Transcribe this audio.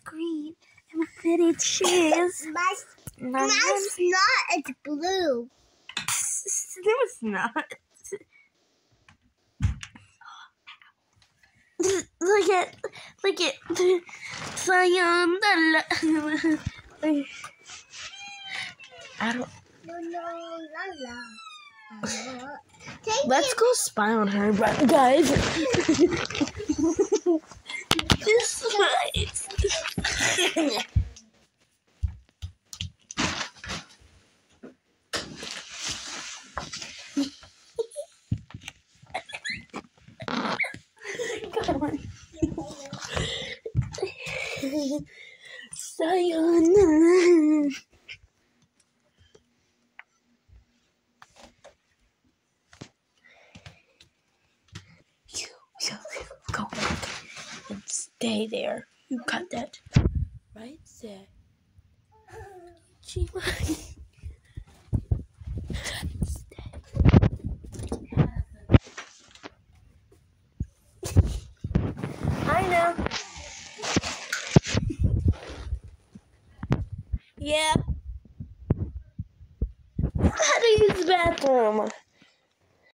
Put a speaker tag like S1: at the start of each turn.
S1: green and fitted shoes.
S2: Mine's not. It's blue.
S1: No, it's not. Look at Sayonara. I don't. Let's go spy on her, guys. This way. Come on. Sayonara. Go back and stay there. You got that right there. I know. Yeah. How to use the bathroom?